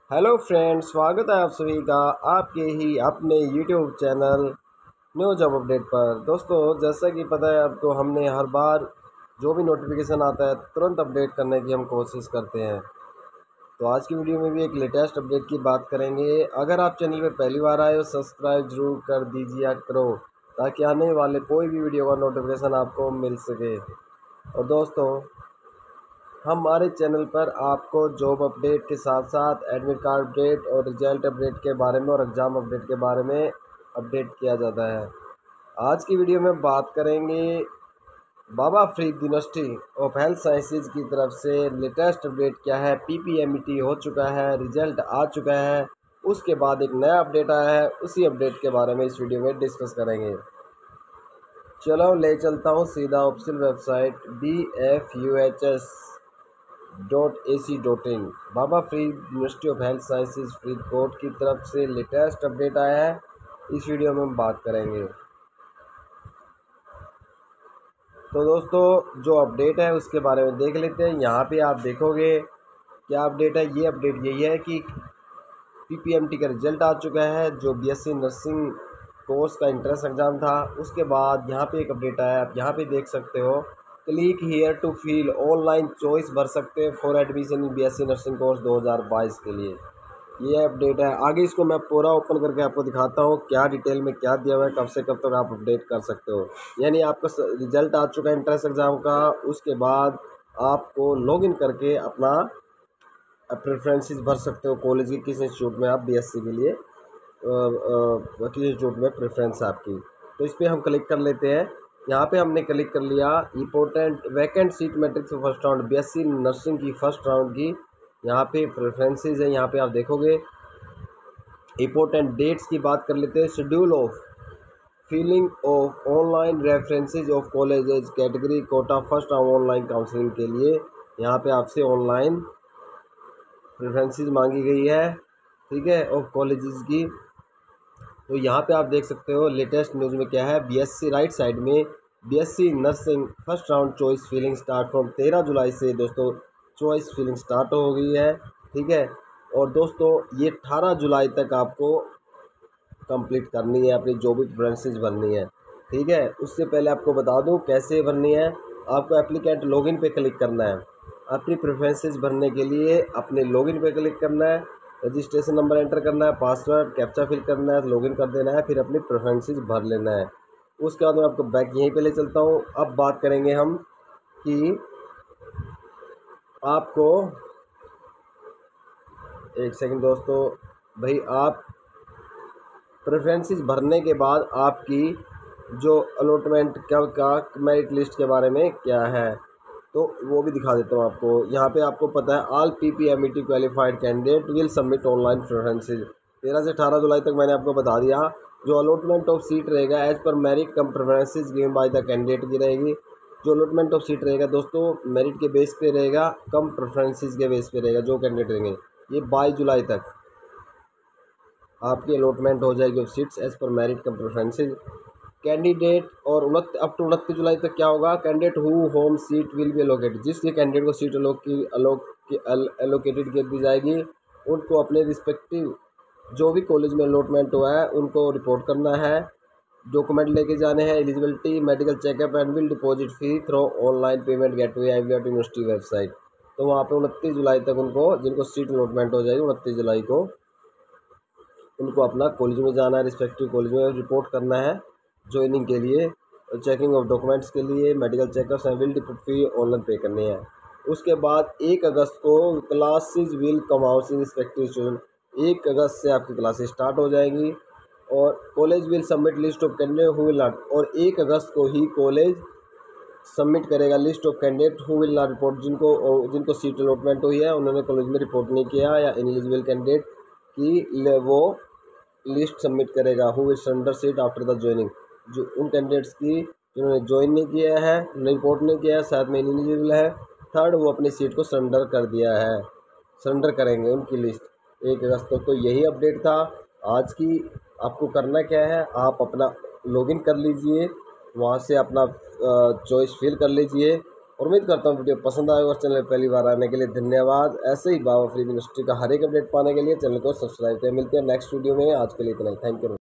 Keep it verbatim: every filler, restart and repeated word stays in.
Hello friends, स्वागत है आप सभी का आपके ही अपने YouTube channel new job update पर। दोस्तों, जैसा कि पता है आपको, हमने हर बार जो भी नोटिफिकेशन आता है तुरंत अपडेट करने की हम कोशिश करते हैं। तो आज की वीडियो में भी एक लेटेस्ट अपडेट की बात करेंगे। अगर आप चैनल पर पहली बार आए हो, सब्सक्राइब जरूर कर दीजिए करो, ताकि आने वाले कोई भी वीडियो का नोटिफिकेशन आपको मिल सके। और दोस्तों, हमारे चैनल पर आपको जॉब अपडेट के साथ साथ एडमिट कार्ड अपडेट और रिजल्ट अपडेट के बारे में और एग्ज़ाम अपडेट के बारे में अपडेट किया जाता है। आज की वीडियो में बात करेंगे Baba Farid University of Health Sciences की तरफ से लेटेस्ट अपडेट क्या है। पीपीएमईटी हो चुका है, रिजल्ट आ चुका है, उसके बाद एक नया अपडेट आया है, उसी अपडेट के बारे में इस वीडियो में डिस्कस करेंगे। चलो ले चलता हूँ सीधा official website B F U H S dot A C dot in. Baba Farid University of Health Sciences Faridkot की तरफ से लेटेस्ट अपडेट आया है, इस वीडियो में हम बात करेंगे। तो दोस्तों, जो अपडेट है उसके बारे में देख लेते हैं। यहाँ पे आप देखोगे क्या अपडेट है। ये अपडेट यही है कि पीपीएमटी का रिजल्ट आ चुका है, जो बीएससी नर्सिंग कोर्स का एंट्रेंस एग्ज़ाम था। उसके बाद यहाँ पे एक अपडेट आया, आप यहाँ पे देख सकते हो, click here to fill online choice भर सकते हैं for admission in BSc nursing course दो हज़ार बाईस के लिए। ये अपडेट है। आगे इसको मैं पूरा ओपन करके आपको दिखाता हूँ क्या डिटेल में क्या दिया हुआ है, कब से कब तक आप अपडेट कर सकते हो। यानी आपका रिजल्ट आ चुका है एंट्रेंस एग्ज़ाम का, उसके बाद आपको लॉगिन करके अपना प्रेफरेंसेस भर सकते हो कॉलेज की, किस इंस्टीट्यूट में आप बीएससी के लिए किस इंस्टीट्यूट में प्रेफरेंस है आपकी। तो इस पर हम क्लिक कर लेते हैं। यहाँ पे हमने क्लिक कर लिया important vacant seat matrix first round BSc nursing की फर्स्ट राउंड की। यहाँ पे प्रेफरेंसेस है, यहाँ पे आप देखोगे। इंपॉर्टेंट डेट्स की बात कर लेते हैं। Schedule of filling of online references of colleges category quota first round online counselling के लिए यहाँ पे आपसे ऑनलाइन प्रेफरेंसेस मांगी गई है, ठीक है, ऑफ कॉलेजेस की। तो यहाँ पे आप देख सकते हो लेटेस्ट न्यूज़ में क्या है। बीएससी राइट साइड में BSc nursing first round choice filling start from तेरह जुलाई से दोस्तों चॉइस फिलिंग स्टार्ट हो गई है, ठीक है। और दोस्तों, ये अठारह जुलाई तक आपको कंप्लीट करनी है, अपनी जो भी प्रेफरेंसेस भरनी है, ठीक है। उससे पहले आपको बता दूं कैसे भरनी है। आपको एप्लीकेंट लॉगिन पे क्लिक करना है। अपनी प्रेफरेंसेस भरने के लिए अपने लॉगिन पे क्लिक करना है, रजिस्ट्रेशन नंबर एंटर करना है, पासवर्ड कैप्चा फिल करना है, लॉगिन कर देना है, फिर अपनी प्रेफरेंसेस भर लेना है। उसके बाद मैं आपको बैक यहीं पे ले चलता हूँ। अब बात करेंगे हम कि आपको एक सेकंड दोस्तों, भाई आप प्रेफरेंसेस भरने के बाद आपकी जो अलॉटमेंट क्या का मेरिट लिस्ट के बारे में क्या है, तो वो भी दिखा देता हूँ आपको। यहाँ पे आपको पता है all PPMET qualified candidate will submit online preferences. तेरह से अठारह जुलाई तक मैंने आपको बता दिया। जो अलॉटमेंट ऑफ सीट रहेगा as per merit cum preferences given by the candidate की रहेगी। जो अलॉटमेंट ऑफ सीट रहेगा दोस्तों मेरिट के बेस पे रहेगा, कम प्रेफरेंसेज के बेस पे रहेगा। जो कैंडिडेट रहेंगे ये बाईस जुलाई तक आपकी अलॉटमेंट हो जाएगी of seats as per merit cum preferences candidate. और उनत अप टू उनतीस जुलाई तक क्या होगा, candidate who home seat will be allocated, जिसके कैंडिडेट को सीट अलोक की अलोक की एलोकेटेड कर दी जाएगी, उनको अपने रिस्पेक्टिव जो भी कॉलेज में अलॉटमेंट हुआ है उनको रिपोर्ट करना है, डॉक्यूमेंट लेके जाने हैं, eligibility medical checkup and will deposit fee through online payment gateway IVR university website. तो वहाँ पे उनतीस जुलाई तक उनको जिनको सीट अलॉटमेंट हो जाएगी उनतीस जुलाई को उनको अपना कॉलेज में जाना है, रिस्पेक्टिव कॉलेज में रिपोर्ट करना है ज्वाइनिंग के लिए, चेकिंग ऑफ डॉक्यूमेंट्स के लिए, medical checkups and will deposit fee online pay करनी है। उसके बाद एक अगस्त को classes will commence in respective student. एक अगस्त से आपकी क्लासेस स्टार्ट हो जाएंगी और college will submit list of candidate who will not, और एक अगस्त को ही कॉलेज सबमिट करेगा list of candidate who will not report, जिनको जिनको सीट अलॉटमेंट हुई है उन्होंने कॉलेज में रिपोर्ट नहीं किया, या इनएलिजिबल कैंडिडेट की वो लिस्ट सबमिट करेगा who will surrender seat after the joining. जो उन कैंडिडेट्स की जिन्होंने ज्वाइन नहीं किया है, रिपोर्ट नहीं किया है, साथ में इनएलिजिबल है, थर्ड वो अपनी सीट को सरेंडर कर दिया है, सरेंडर करेंगे उनकी लिस्ट एक अगस्त तक। तो यही अपडेट था आज की। आपको करना क्या है, आप अपना लॉगिन कर लीजिए, वहाँ से अपना चॉइस फिल कर लीजिए और उम्मीद करता हूँ वीडियो पसंद आएगा और चैनल पहली बार आने के लिए धन्यवाद। ऐसे ही बाबा फरीद यूनिवर्सिटी का हर एक अपडेट पाने के लिए चैनल को सब्सक्राइब करें। मिलते हैं नेक्स्ट वीडियो में, आज के लिए इतना ही। Thank you.